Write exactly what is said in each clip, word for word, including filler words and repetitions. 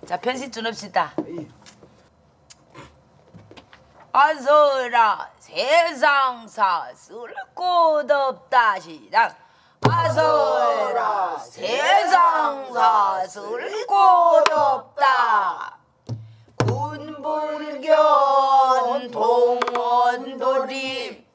자, 편식 좀 합시다. 아서라 세상사 쓸 곳 없다 시작. 아서라 세상사 쓸 곳 없다. 군불견 동원돌입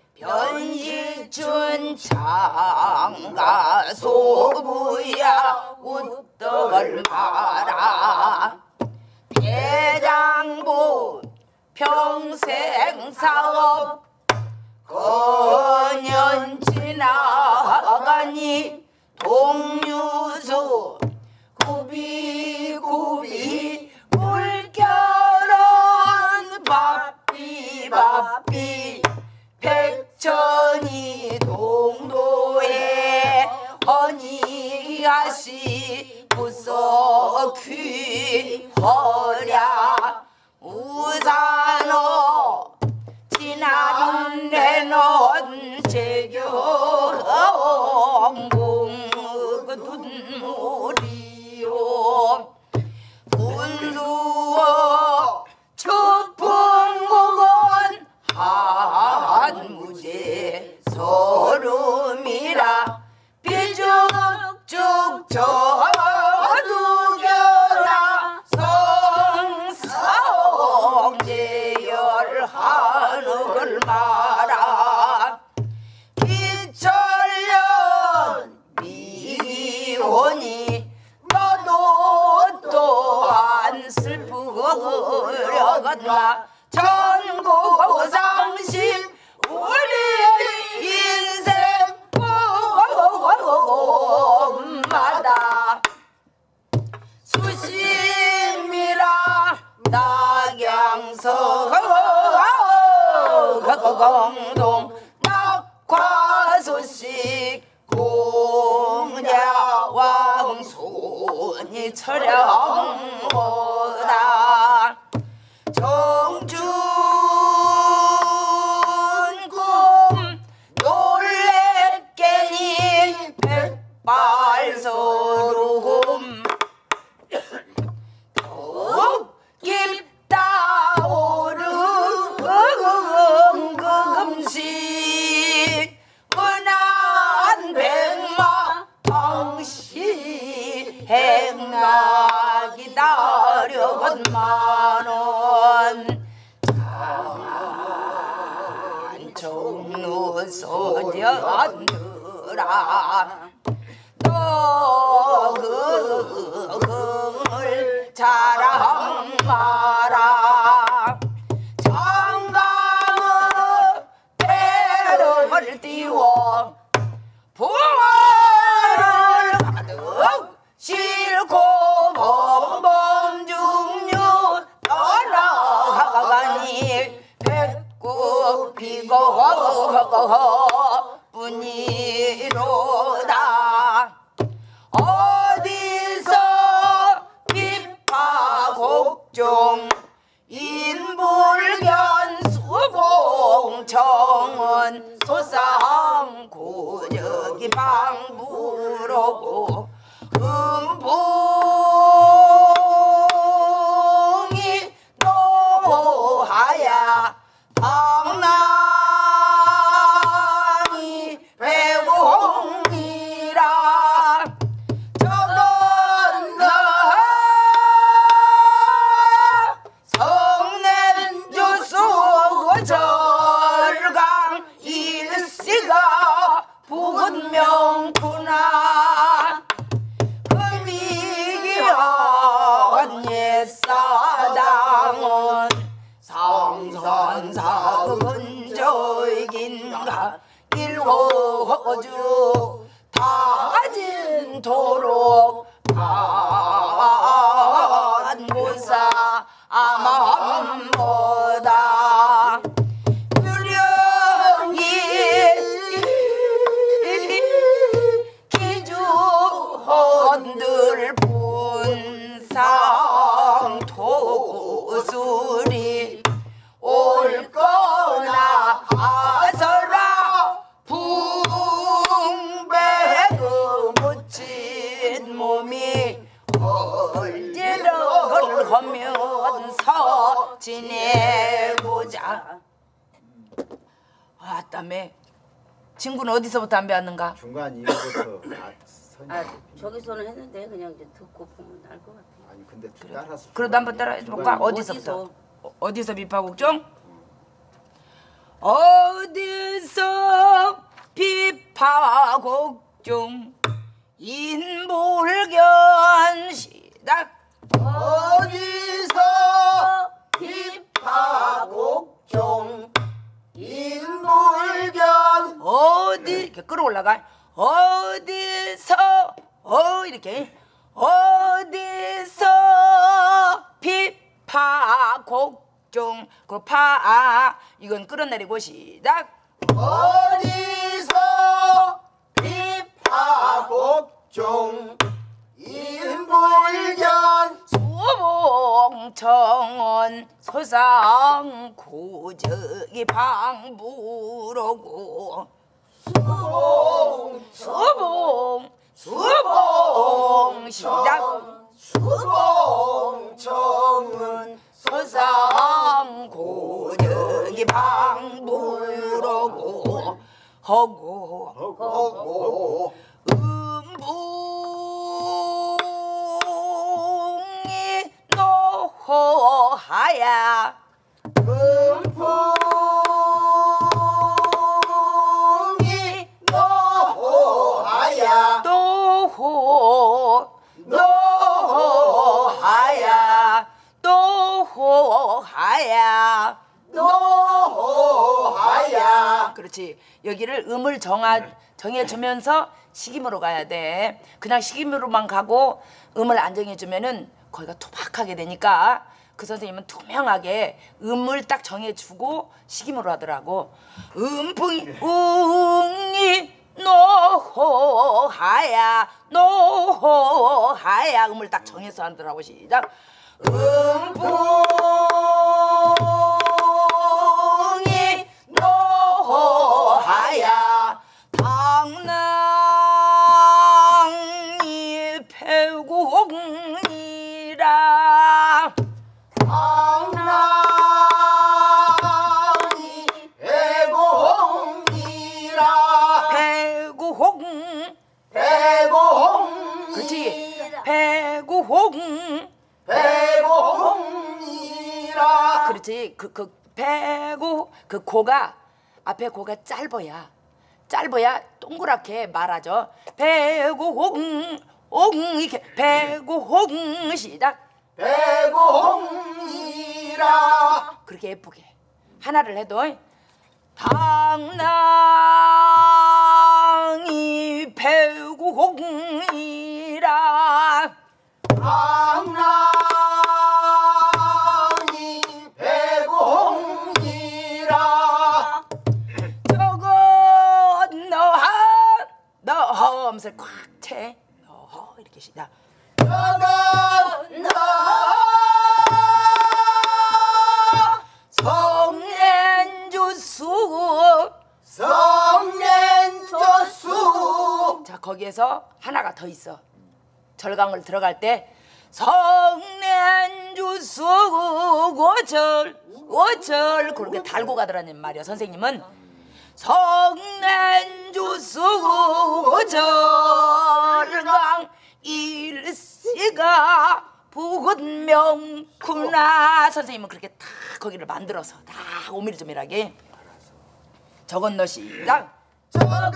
변시춘 장가 소부야 웃덕을 마라. 대장부 평생 사업 거년 지나가니 동유수 구비구비 물결은 바삐 바삐 백천이 동도에 허니아시 부서 귀허랴. 우산호 지나는 해는 제경공 그 눈물이요. 분수어 추풍목은 한무제 서름이라. 비죽죽 저두겨라 성사홍제열하늘 마라. 기철년 미혼이 너도 또한 슬프려갔나. 전고상심 우리 인생 마다 수심이라 낙양서 공동 낙화소식 공야왕손이 철양보다. 정준꿈 놀래깨니 백발서름 더욱 깊다 오른 금식 은한 백마 당시 행나 기다려건 만원. 장한 종로 소녀들아 너 그 흥을 자랑 마라. 장강의 배를 띄워 부활을 가득 싣고 범범중류 떠나가니 배꼽 피고 뿐이로다. 어디서 비파곡종 인불견 수공청은 소상고적이 방부로고 금붕이 노하야 방랑이 회공이라. 저건 성냄주수 절강 일시가 부은 명구나. 금이기한 옛사당은 상선사은 저이긴가. 일호주 다진 도록 반고사 아마보다. 유령이 기주헌들 분상 토술이 올거나 아서라. 붕배 그 묻힌 몸이 자. 아, 땀에. 친구는 어디서부터 담배 왔는가? 중간 이부터 아, 선이. 아 저기서는 했는데 그냥 이제 듣고 보면 알 것 같아. 아니 근데 따라서. 그래도 한번 따라해 볼까? 어디서부터? 어디서? 어, 어디서 비파국종? 어디서 비파국종 인불견 시작. 어디서 비파국종 인불견 어디 이렇게 끌어올라가. 어디서 어 이렇게 어디서 비파국종 그 파 이건 끌어내리고 시작. 어디서 비파국종 인불견 수봉청은 서상고적이 방부로고 수봉 수봉 수봉 시작. 수봉청은 서상고적이 방부로고 허고 하고 음붕이 노하야 음풍이 노하야 노호 노하야 노하야 노하야 그렇지. 여기를 음을 정하, 정해주면서 식임으로 가야 돼. 그냥 식임으로만 가고 음을 안 정해주면은 거기가 투박하게 되니까 그 선생님은 투명하게 음을 딱 정해주고 식임으로 하더라고. 음풍이 웅이 노하야 노하야 음을 딱 정해서 하더라고. 시작. 음풍이 노하야 당랑이 배공이라 당나니 배공이라 배구홍 배공이라 그렇지. 배구홍 배공이라 그렇지. 그, 그 배구 그 고가 앞에 고가 짧아야 짧아야 동그랗게 말하죠. 배구홍 옹 이렇게 배구홍 시작. 배공이라 그렇게 예쁘게 하나를 해도 당랑이 배구홍이라 당나니 배공이라 저건 너하 너험을 꽉채 너허 이렇게 시작. 저건 성년주수 성년조수 자 거기에서 하나가 더 있어. 절강을 들어갈 때 성년주수 오절 오절 그렇게 달고 가더라는 말이야. 선생님은 성년주수 오절강 일시가 부근명구나. 선생님은 그렇게 다 거기를 만들어서 다 오밀조밀하게 저건 너 시작. 저건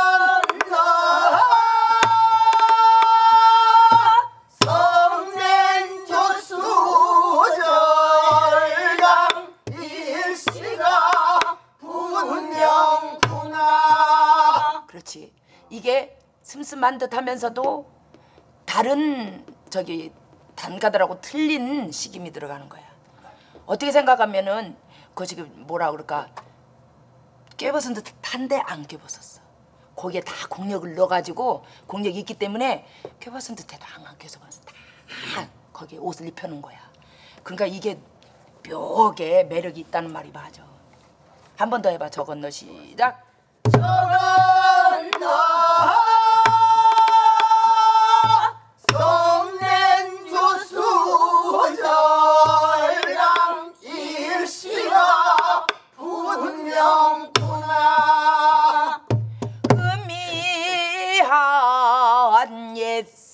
성년조수 절강 일시가 분명구나. 그렇지. 이게 슴슴한 듯 하면서도 다른 저기 단가들하고 틀린 식임이 들어가는 거야. 어떻게 생각하면은 그거 지금 뭐라 그럴까 꿰벗은 듯한데 안 꿰벗었어. 거기에 다 공력을 넣어가지고 공력이 있기 때문에 꿰벗은 듯해도 안 꿰벗었어. 다 거기에 옷을 입혀놓은 거야. 그러니까 이게 묘하게 매력이 있다는 말이 맞아. 한 번 더 해봐. 저건 너 시작. 저건 성년조수 절강 일시가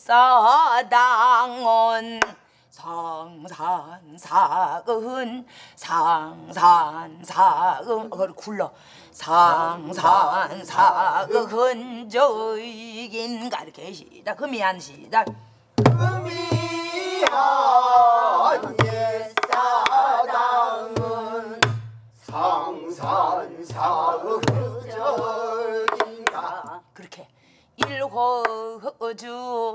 사당은 상산사은 상산사은 그걸 굴러 상산사은 저이긴가 이렇게 시작 금이한 시작 금이한 옛사당은 상산사의적인가 그렇게 일호주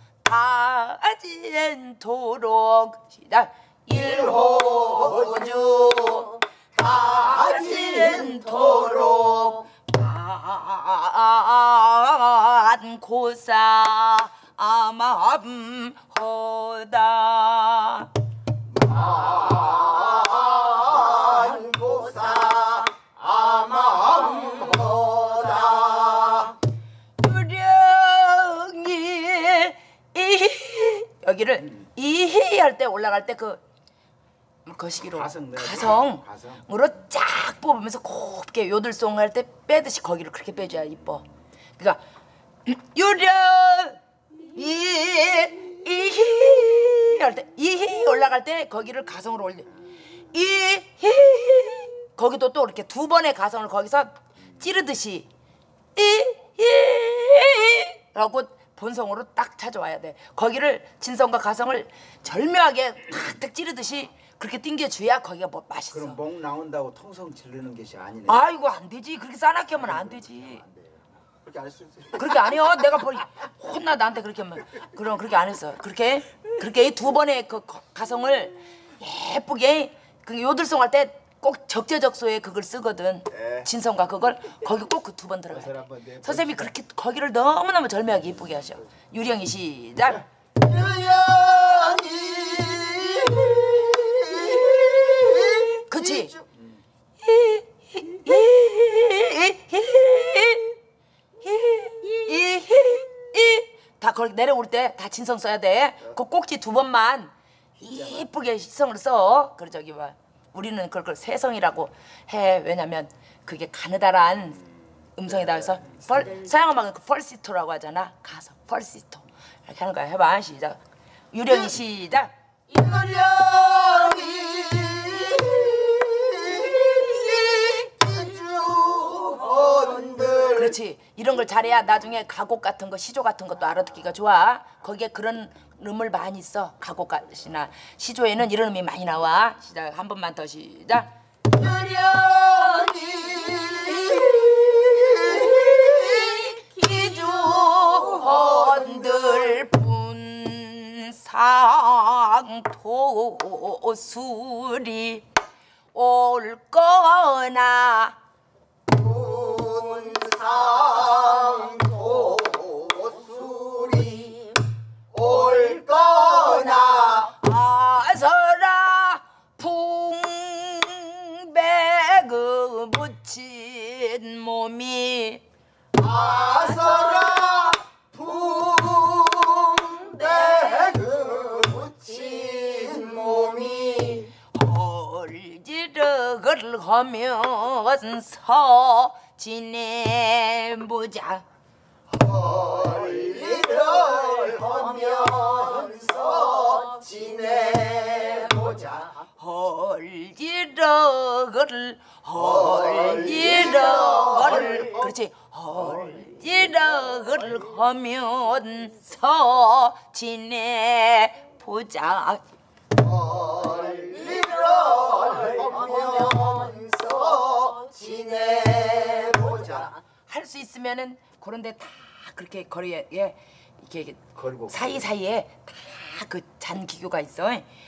다지않도록 시작 일호주 다지않도록 안고사 아마음허다 안고사 아마음허다 유령이 여기를 이히 할 때 올라갈 때 그 거시기로 가성 내야지. 가성으로 가성. 쫙 뽑으면서 곱게 요들송 할 때 빼듯이 거기를 그렇게 빼줘야 이뻐. 그러니까 유령 이 이히 할 때 이히 올라갈 때 거기를 가성으로 올려. 이히 거기도 또 이렇게 두 번의 가성을 거기서 찌르듯이 이히라고 본성으로 딱 찾아와야 돼. 거기를 진성과 가성을 절묘하게 탁탁 찌르듯이 그렇게 띵겨줘야 거기가 뭐 맛있어. 그럼 목 나온다고 통성 지르는 것이 아니네. 아이고 안 되지. 그렇게 싸납게 하면 안 되지. 안 돼요. 그렇게 안 했어요. 그렇게 안 해요. 내가 뭐 혼나 나한테 그렇게 하면. 그럼 그렇게 안 했어. 그렇게 그렇게 두 번의 그 가성을 예쁘게 그 요들송 할 때 꼭 적재적소에 그걸 쓰거든. 네. 진성과 그걸 거기 꼭 그 두 번 들어가야 그래서 돼. 한번 내 선생님이 그렇게 거기를 너무너무 절묘하게 예쁘게 하셔. 유령이 시작. 유령이 그치? 다 거기 내려올 때 다 진성 써야 돼. 그 꼭지 두 번만 이쁘게 시성을 써. 그래 저기 봐. 우리는 그걸 세성이라고 해. 왜냐면 그게 가느다란 음성이다 해서 펄 서양음악은 그 펄시토라고 하잖아. 가서 펄시토 이렇게 하는 거야. 해봐 시작. 유령이 시작. 유령이 이주헌들 그렇지. 이런 걸 잘해야 나중에 가곡 같은 거 시조 같은 것도 알아듣기가 좋아. 거기에 그런 음을 많이 써. 가곡이나 시조에는 이런 음이 많이 나와. 시작. 한 번만 더 시작. 유령이 기주헌들 분상토술이 올 거나 분상도술이 올 거나 아서라 풍백을 붙인 몸이 아서라 풍백을 붙인 몸이 헐지르글 하면서 지내보자. 일을 하면서 지내보자 헐지르글 헐지르글 그렇지. 헐지르글 하면서 지내보자. 일을 하면서 지내보자 할 수 있으면은 그런데 다 그렇게 거리에 예 이렇게 걸고 사이 사이에 다 그 잔기교가 있어.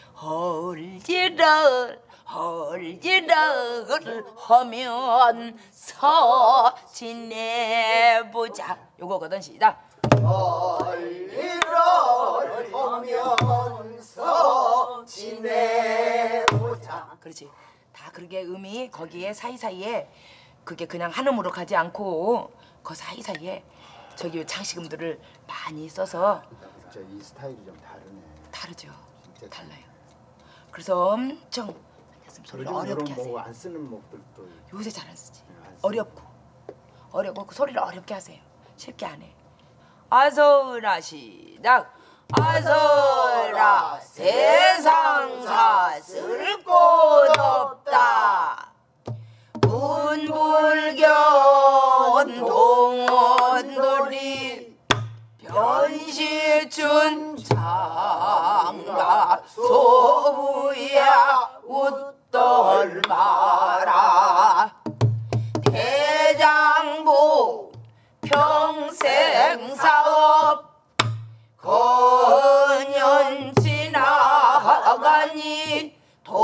헐지를 헐지를 하면서 지내보자. 요거거든. 시작. 일을 하면서 지내보자 그렇지. 다 그렇게 음이 거기에 사이 사이에 그게 그냥 한 음으로 가지 않고 그 사이 사이에 저기 장식음들을 많이 써서 진짜 이 스타일이 좀 다르네. 다르죠. 진짜 달라요. 그래서 엄청 소리를 요즘 어렵게 그런 하세요. 뭐안 쓰는 목들도 요새 잘 안 쓰지. 안 쓰지. 어렵고 어렵고 그 소리를 어렵게 하세요. 쉽게 안 해. 아서라 시작. 아서라 세상 사슬 곳 없다. 문불견 동원돌이 변실춘 장가 소부야 웃덜 마라. 대장부 평생사업 건년 지나가니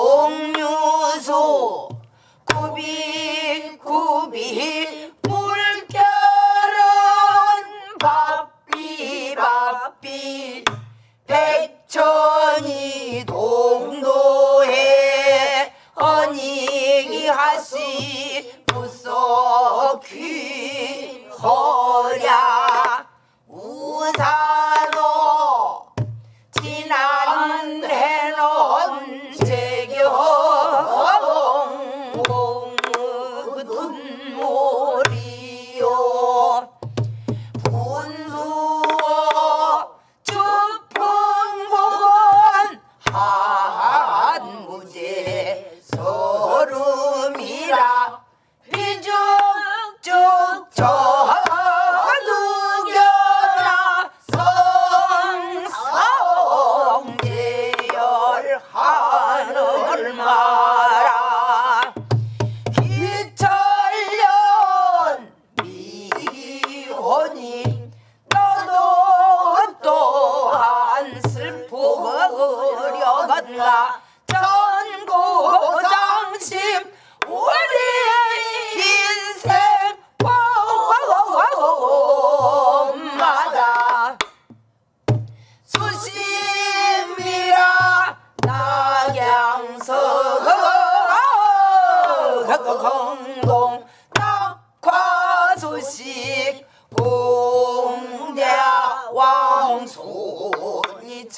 동묘소 구비 구비 물결은 바삐 바삐 백천이 동도에 어니하시 부서 귀허랴. 우산호 지난 해는 제경 눈물이요. 분수어 주풍군 한무제 서름이라 비죽죽 저두겨라 성성제열 하늘 마라. 기철년 미혼이 너도 또한 슬프려건가. 전고장심 우리 인생 마다 수심이라 낙양서 공동 낙화 소식 공자 왕손이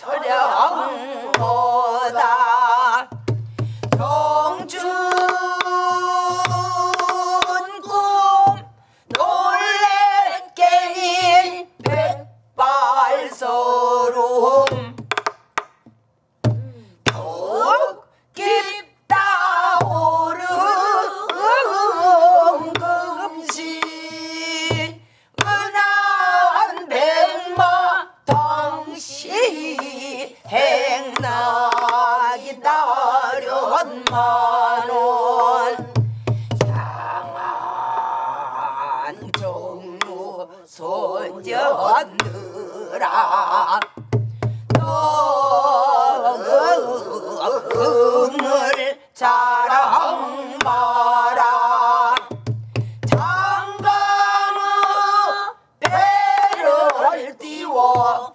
철량거다. 정춘 꿈 놀래깨니 백발서름 더욱 깊다 오름 금시 은한 백마 당시 행나기 따련 만원. 장안 정루 손전느라 너금을 자랑 마라. 장강의 배를 띄워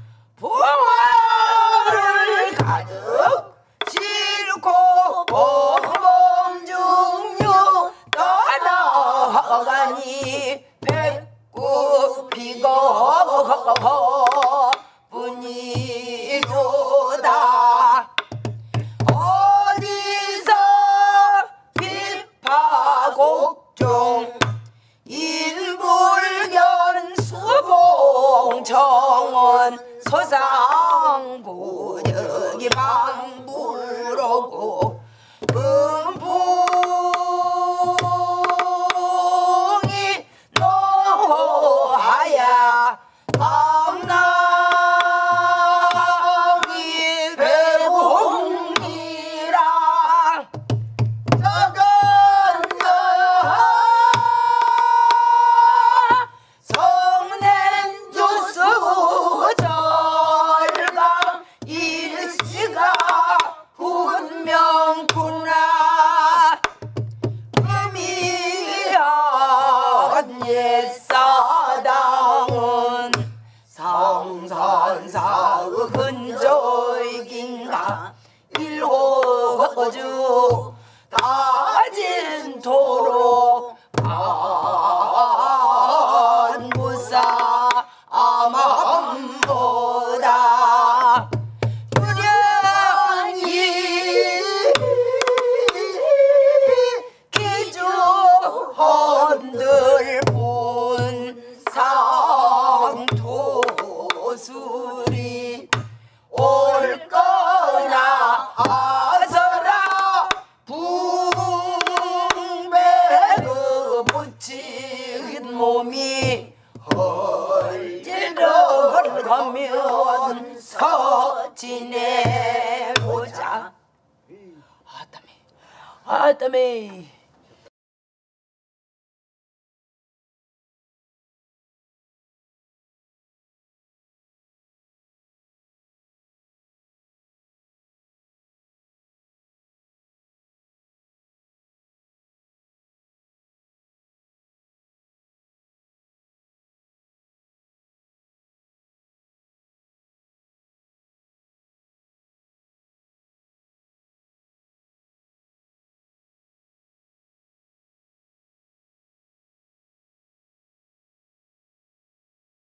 부활을 가득 싣고 범범중류 떠나가니 백구 비거 뿐이로다. 어디서 비파곡종 인불견 수봉정원 서상구 여기 방불오고 음풍이 노하야 암나기 배봉이라. 성냉주수 절강 일시가 분명구나. 아, 땀에.